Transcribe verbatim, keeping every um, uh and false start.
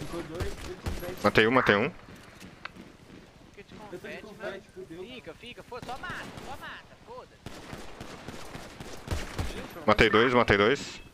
Matei um, matei um. Fica de confete, mas... Fica, fica, foda, só mata, só mata, foda-se. Matei dois, matei dois.